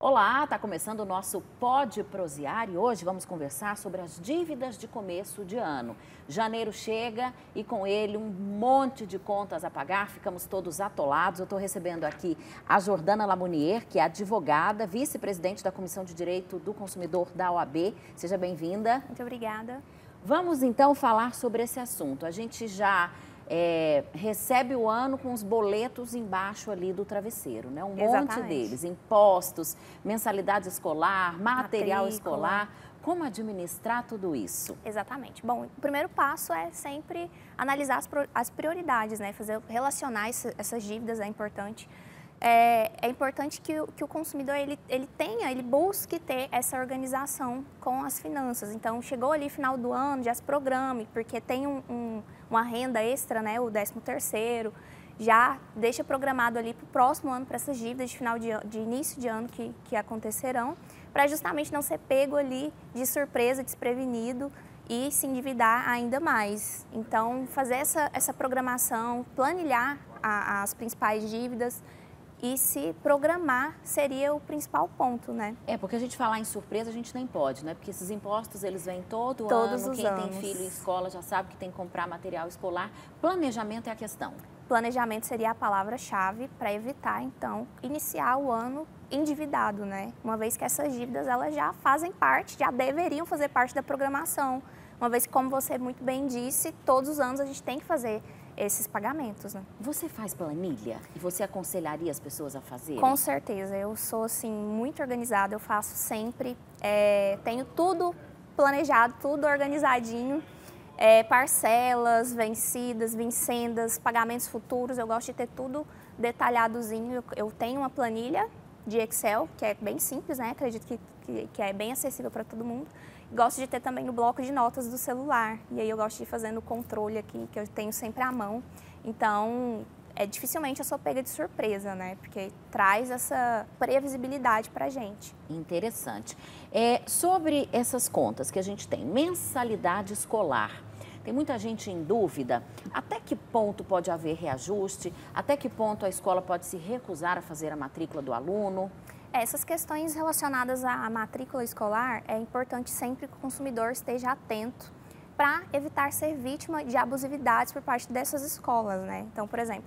Olá, está começando o nosso Pode Prosear e hoje vamos conversar sobre as dívidas de começo de ano. Janeiro chega e com ele um monte de contas a pagar, ficamos todos atolados. Eu estou recebendo aqui a Jordana Lamounier, que é advogada, vice-presidente da Comissão de Direito do Consumidor da OAB. Seja bem-vinda. Muito obrigada. Vamos então falar sobre esse assunto. A gente já recebe o ano com os boletos embaixo ali do travesseiro, né? Um monte deles, impostos, mensalidade escolar, material escolar. Como administrar tudo isso? Exatamente. Bom, o primeiro passo é sempre analisar as prioridades, né? Relacionar essas dívidas é importante. É importante que o consumidor ele busque ter essa organização com as finanças. Então, chegou ali final do ano, já se programe, porque tem uma renda extra, né, o 13º, já deixa programado ali para o próximo ano, para essas dívidas de início de ano que acontecerão, para justamente não ser pego ali de surpresa, desprevenido e se endividar ainda mais. Então, fazer essa programação, planilhar as principais dívidas, e se programar seria o principal ponto, né? Porque a gente falar em surpresa, a gente nem pode, né? Porque esses impostos, eles vêm todo Todos ano. os Quem anos. tem filho em escola já sabe que tem que comprar material escolar. Planejamento é a questão. Planejamento seria a palavra-chave para evitar, então, iniciar o ano endividado, né? Uma vez que essas dívidas, elas já fazem parte, já deveriam fazer parte da programação. Uma vez que, como você muito bem disse, todos os anos a gente tem que fazer esses pagamentos, né? Você faz planilha? E você aconselharia as pessoas a fazerem? Com certeza, eu sou assim muito organizada, eu faço sempre, tenho tudo planejado, tudo organizadinho, parcelas, vencidas, vincendas, pagamentos futuros, eu gosto de ter tudo detalhadozinho. Eu tenho uma planilha de Excel, que é bem simples, né? Acredito que é bem acessível para todo mundo. Gosto de ter também no bloco de notas do celular, e aí eu gosto de ir fazendo o controle aqui, que eu tenho sempre à mão. Então, dificilmente eu sou pega de surpresa, né? Porque traz essa previsibilidade para a gente. Interessante. Sobre essas contas que a gente tem, mensalidade escolar. Tem muita gente em dúvida, até que ponto pode haver reajuste, até que ponto a escola pode se recusar a fazer a matrícula do aluno? Essas questões relacionadas à matrícula escolar, é importante sempre que o consumidor esteja atento para evitar ser vítima de abusividades por parte dessas escolas, né? Então, por exemplo,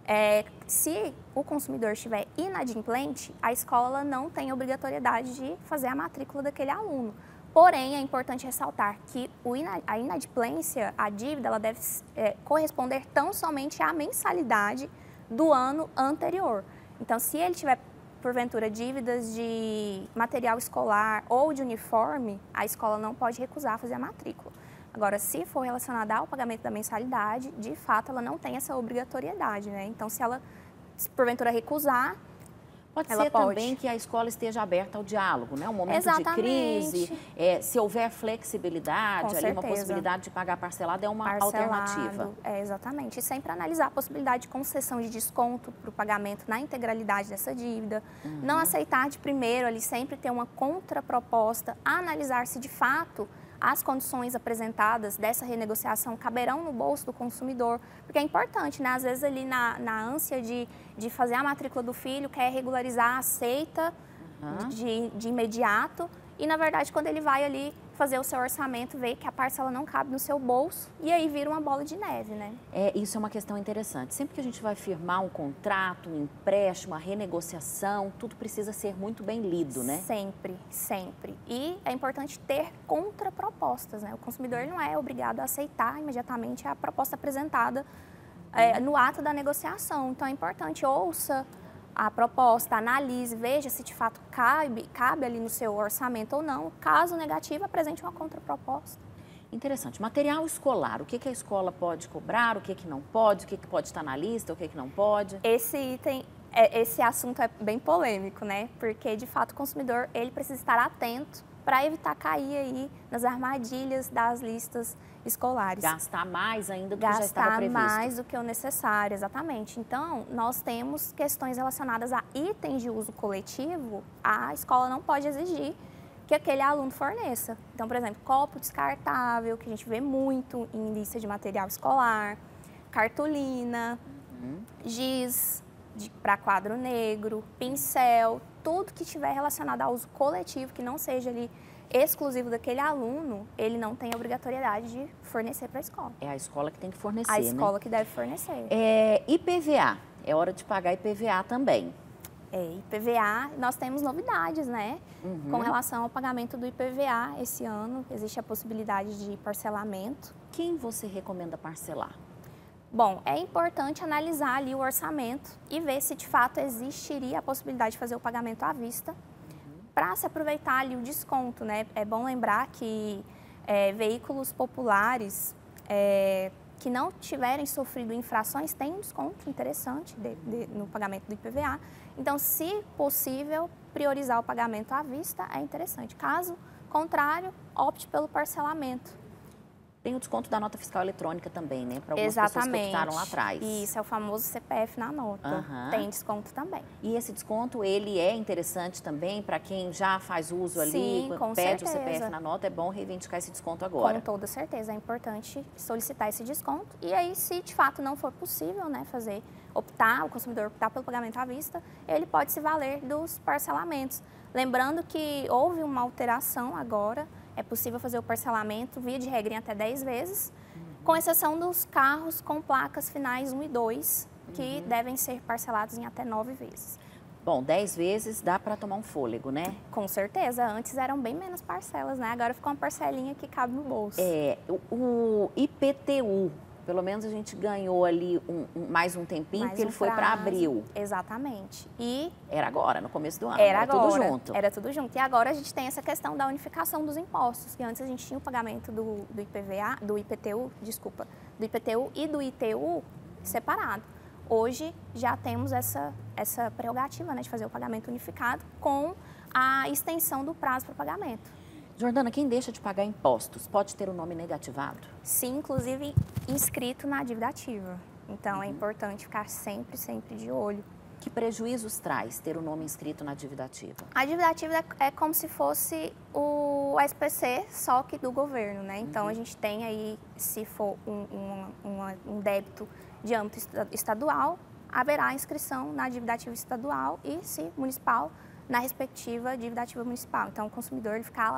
se o consumidor estiver inadimplente, a escola não tem obrigatoriedade de fazer a matrícula daquele aluno. Porém, é importante ressaltar que a inadimplência, a dívida, ela deve corresponder tão somente à mensalidade do ano anterior. Então, se ele tiver porventura dívidas de material escolar ou de uniforme, a escola não pode recusar fazer a matrícula. Agora, se for relacionada ao pagamento da mensalidade, de fato, ela não tem essa obrigatoriedade, né? Então, se ela, porventura, recusar, Pode ser também que a escola esteja aberta ao diálogo, né? Um momento de crise, se houver flexibilidade, ali, uma possibilidade de pagar parcelado é uma alternativa. Exatamente. E sempre analisar a possibilidade de concessão de desconto para o pagamento na integralidade dessa dívida. Não aceitar de primeiro, ali sempre ter uma contraproposta, analisar se de fato as condições apresentadas dessa renegociação caberão no bolso do consumidor, porque é importante, né? Às vezes ali na ânsia de fazer a matrícula do filho, quer regularizar, aceita de imediato, e na verdade quando ele vai ali fazer o seu orçamento, vê que a parcela não cabe no seu bolso, e aí vira uma bola de neve, né? Isso é uma questão interessante. Sempre que a gente vai firmar um contrato, um empréstimo, uma renegociação, tudo precisa ser muito bem lido, né? Sempre, sempre. E é importante ter contrapropostas, né? O consumidor não é obrigado a aceitar imediatamente a proposta apresentada no ato da negociação. Então é importante, ouça a proposta, analise, veja se de fato cabe ali no seu orçamento ou não. Caso negativo, apresente uma contraproposta. Interessante. Material escolar, o que a escola pode cobrar, o que não pode, o que pode estar na lista, o que não pode? Esse assunto é bem polêmico, né? Porque, de fato, o consumidor ele precisa estar atento para evitar cair aí nas armadilhas das listas escolares. Gastar mais ainda do que já estava previsto. Gastar mais do que o necessário, exatamente. Então, nós temos questões relacionadas a itens de uso coletivo, a escola não pode exigir que aquele aluno forneça. Então, por exemplo, copo descartável, que a gente vê muito em lista de material escolar, cartolina, giz para quadro negro, pincel, tudo que estiver relacionado ao uso coletivo, que não seja ali exclusivo daquele aluno, ele não tem a obrigatoriedade de fornecer para a escola. É a escola que tem que fornecer, A escola que deve fornecer. IPVA, é hora de pagar IPVA também. IPVA, nós temos novidades, né? Com relação ao pagamento do IPVA esse ano, existe a possibilidade de parcelamento. Quem você recomenda parcelar? Bom, é importante analisar ali o orçamento e ver se de fato existiria a possibilidade de fazer o pagamento à vista para se aproveitar ali o desconto, né? É bom lembrar que veículos populares que não tiverem sofrido infrações têm um desconto interessante no pagamento do IPVA. Então, se possível, priorizar o pagamento à vista é interessante. Caso contrário, opte pelo parcelamento. Tem o desconto da nota fiscal eletrônica também, né? Para algumas pessoas que optaram lá atrás. Isso, é o famoso CPF na nota. Tem desconto também. E esse desconto, ele é interessante também para quem já faz uso ali, Sim, com pede certeza. o CPF na nota, é bom reivindicar esse desconto agora. Com toda certeza, é importante solicitar esse desconto. E aí, se de fato não for possível, né, o consumidor optar pelo pagamento à vista, ele pode se valer dos parcelamentos. Lembrando que houve uma alteração agora, é possível fazer o parcelamento, via de regra, em até 10 vezes, com exceção dos carros com placas finais 1 e 2, que devem ser parcelados em até 9 vezes. Bom, 10 vezes dá para tomar um fôlego, né? Com certeza. Antes eram bem menos parcelas, né? Agora ficou uma parcelinha que cabe no bolso. O IPTU, pelo menos a gente ganhou ali mais um tempinho, porque ele foi para abril. Exatamente. E era agora, no começo do ano. Era tudo junto. Era tudo junto. E agora a gente tem essa questão da unificação dos impostos, que antes a gente tinha o pagamento do IPTU e do ITU separado. Hoje já temos essa prerrogativa, né, de fazer o pagamento unificado com a extensão do prazo para pagamento. Jordana, quem deixa de pagar impostos pode ter o nome negativado? Sim, inclusive inscrito na dívida ativa. Então, é importante ficar sempre de olho. Que prejuízos traz ter o nome inscrito na dívida ativa? A dívida ativa é como se fosse o SPC, só que do governo, né? Então, a gente tem aí, se for um débito de âmbito estadual, haverá inscrição na dívida ativa estadual e, se municipal, na respectiva dívida ativa municipal. Então, o consumidor,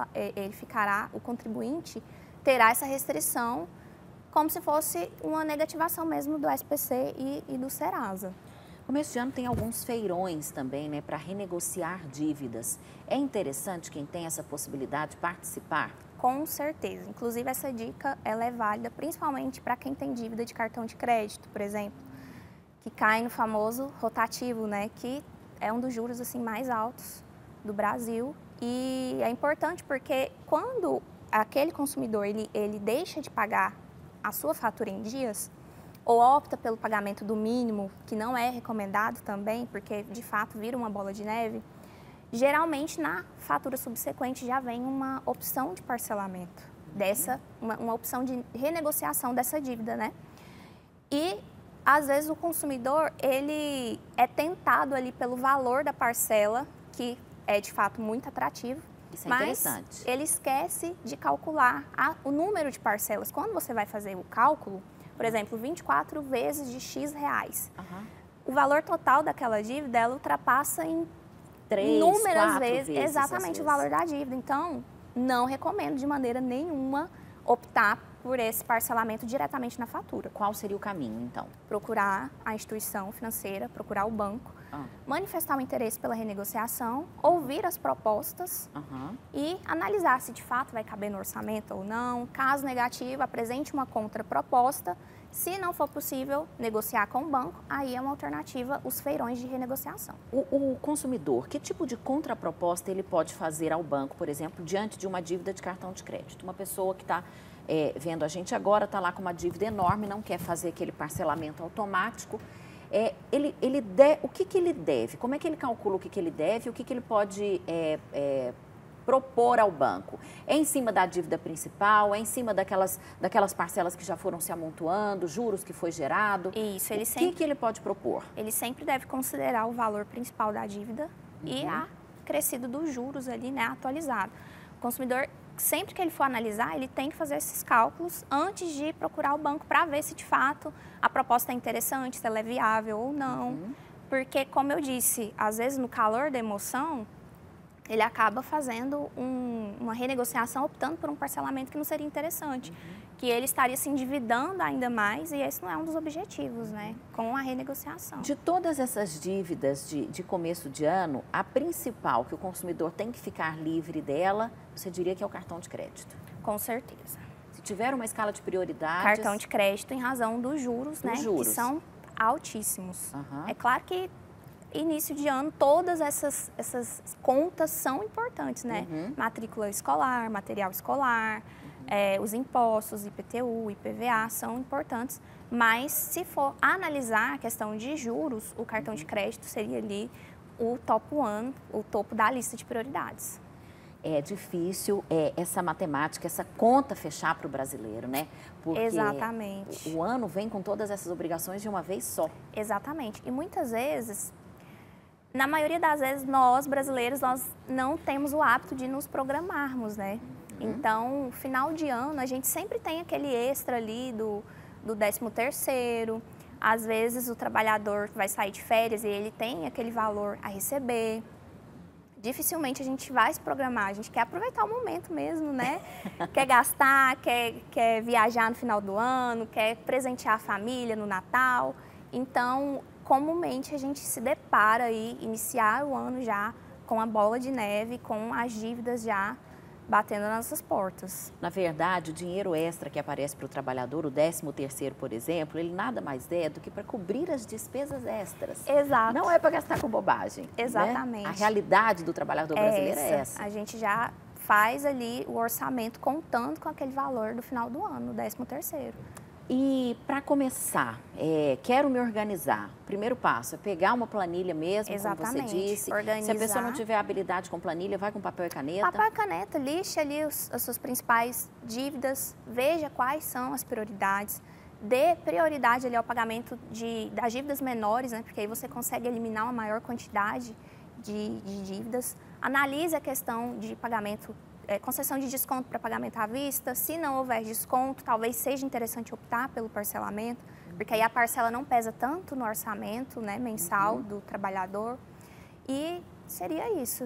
o contribuinte terá essa restrição como se fosse uma negativação mesmo do SPC e do Serasa. Começo de ano tem alguns feirões também, né, para renegociar dívidas. É interessante quem tem essa possibilidade participar? Com certeza. Inclusive, essa dica ela é válida principalmente para quem tem dívida de cartão de crédito, por exemplo, que cai no famoso rotativo, né, que é um dos juros assim, mais altos do Brasil. E é importante porque quando aquele consumidor ele deixa de pagar a sua fatura em dias, ou opta pelo pagamento do mínimo, que não é recomendado também, porque de fato vira uma bola de neve, geralmente na fatura subsequente já vem uma opção de parcelamento, uma opção de renegociação dessa dívida, né? E às vezes o consumidor ele é tentado ali pelo valor da parcela, que é de fato muito atrativo, isso é mas interessante. Ele esquece de calcular o número de parcelas. Quando você vai fazer o cálculo, por exemplo, 24 vezes de X reais, o valor total daquela dívida ela ultrapassa em 3, inúmeras 4 vezes exatamente o valor da dívida. Então, não recomendo de maneira nenhuma optar por esse parcelamento diretamente na fatura. Qual seria o caminho, então? Procurar a instituição financeira, procurar o banco, manifestar o interesse pela renegociação, ouvir as propostas e analisar se de fato vai caber no orçamento ou não. Caso negativo, apresente uma contraproposta. Se não for possível negociar com o banco, aí é uma alternativa os feirões de renegociação. O consumidor, que tipo de contraproposta ele pode fazer ao banco, por exemplo, diante de uma dívida de cartão de crédito? Uma pessoa que está vendo a gente agora, está lá com uma dívida enorme, não quer fazer aquele parcelamento automático. O que ele deve? Como é que ele calcula o que ele deve? O que ele pode propor ao banco? É em cima da dívida principal? É em cima daquelas parcelas que já foram se amontoando, juros que foi gerado? Isso, o que ele pode propor? Ele sempre deve considerar o valor principal da dívida e a crescido dos juros ali, né, atualizado. O consumidor, sempre que ele for analisar, ele tem que fazer esses cálculos antes de procurar o banco para ver se de fato a proposta é interessante, se ela é viável ou não. Porque, como eu disse, às vezes no calor da emoção, ele acaba fazendo uma renegociação, optando por um parcelamento que não seria interessante. Que ele estaria se endividando ainda mais, e esse não é um dos objetivos, né? Com a renegociação. De todas essas dívidas de começo de ano, a principal que o consumidor tem que ficar livre dela, você diria que é o cartão de crédito? Com certeza. Se tiver uma escala de prioridades... Cartão de crédito em razão dos juros, né? Juros. Que são altíssimos. Uhum. É claro que início de ano todas essas contas são importantes, né? Matrícula escolar, material escolar, os impostos, IPTU, IPVA são importantes, mas se for analisar a questão de juros, o cartão de crédito seria ali o top one, o topo da lista de prioridades. É difícil essa matemática, essa conta fechar para o brasileiro, né? Porque exatamente. O ano vem com todas essas obrigações de uma vez só. Exatamente. E muitas vezes, na maioria das vezes, nós brasileiros, nós não temos o hábito de nos programarmos, né? Então, final de ano, a gente sempre tem aquele extra ali do 13º. Às vezes, o trabalhador vai sair de férias e ele tem aquele valor a receber. Dificilmente a gente vai se programar, a gente quer aproveitar o momento mesmo, né? Quer gastar, quer viajar no final do ano, quer presentear a família no Natal. Então, comumente a gente se depara aí, iniciar o ano já com a bola de neve, com as dívidas já batendo nas nossas portas. Na verdade, o dinheiro extra que aparece para o trabalhador, o 13º, por exemplo, ele nada mais é do que para cobrir as despesas extras. Exato. Não é para gastar com bobagem. Exatamente. Né? A realidade do trabalhador brasileiro é essa. A gente já faz ali o orçamento contando com aquele valor do final do ano, o 13º. E para começar, quero me organizar. O primeiro passo é pegar uma planilha mesmo, exatamente, como você disse. organizar. Se a pessoa não tiver habilidade com planilha, vai com papel e caneta. Papel e caneta, lixe ali as suas principais dívidas, veja quais são as prioridades, dê prioridade ali ao pagamento das dívidas menores, né? Porque aí você consegue eliminar uma maior quantidade de dívidas. Analise a questão de pagamento, concessão de desconto para pagamento à vista. Se não houver desconto, talvez seja interessante optar pelo parcelamento, porque aí a parcela não pesa tanto no orçamento, né, mensal do trabalhador. E seria isso.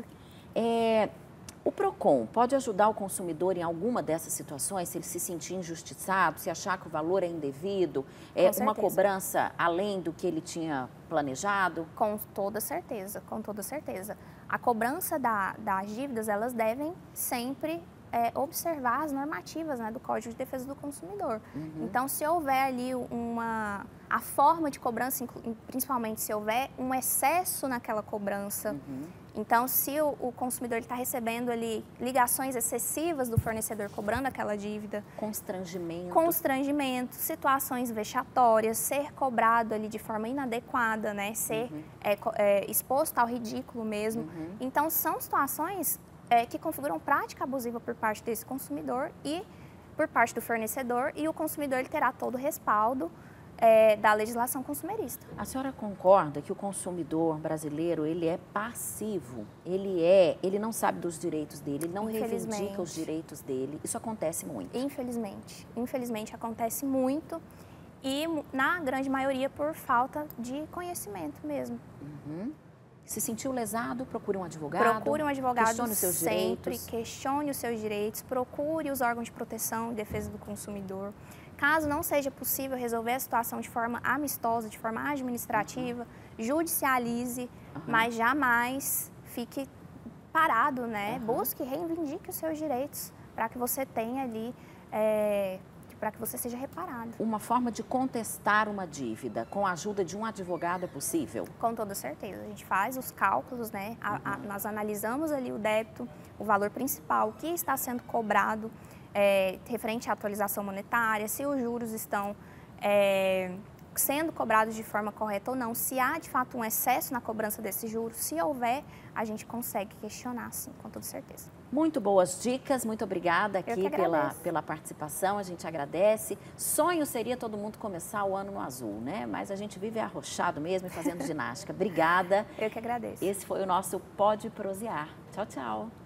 O PROCON pode ajudar o consumidor em alguma dessas situações, se ele se sentir injustiçado, se achar que o valor é indevido, uma cobrança além do que ele tinha planejado? Com toda certeza, com toda certeza. A cobrança das dívidas, elas devem sempre observar as normativas, né, do Código de Defesa do Consumidor. Então, se houver ali a forma de cobrança, principalmente se houver um excesso naquela cobrança, então, se o consumidor está recebendo ali ligações excessivas do fornecedor cobrando aquela dívida. Constrangimento, situações vexatórias, ser cobrado ali de forma inadequada, né? Ser exposto ao ridículo mesmo. Então, são situações que configuram prática abusiva por parte desse consumidor e por parte do fornecedor, e o consumidor ele terá todo o respaldo da legislação consumerista. A senhora concorda que o consumidor brasileiro, ele é passivo, ele não sabe dos direitos dele, ele não reivindica os direitos dele, isso acontece muito? Infelizmente acontece muito, e na grande maioria por falta de conhecimento mesmo. Se sentiu lesado, procure um advogado. Procure um advogado questione os seus direitos. Questione os seus direitos, procure os órgãos de proteção e defesa do consumidor. Caso não seja possível resolver a situação de forma amistosa, de forma administrativa, judicialize, mas jamais fique parado, né? Busque, reivindique os seus direitos para que você tenha ali, para que você seja reparado. Uma forma de contestar uma dívida com a ajuda de um advogado é possível? Com toda certeza. A gente faz os cálculos, né? Nós analisamos ali o débito, o valor principal, o que está sendo cobrado, referente à atualização monetária, se os juros estão sendo cobrados de forma correta ou não, se há de fato um excesso na cobrança desses juros, se houver, a gente consegue questionar, sim, com toda certeza. Muito boas dicas, muito obrigada aqui pela participação, a gente agradece. Sonho seria todo mundo começar o ano no azul, né? Mas a gente vive arrochado mesmo e fazendo ginástica. Obrigada. Eu que agradeço. Esse foi o nosso Pode Prosear. Tchau, tchau.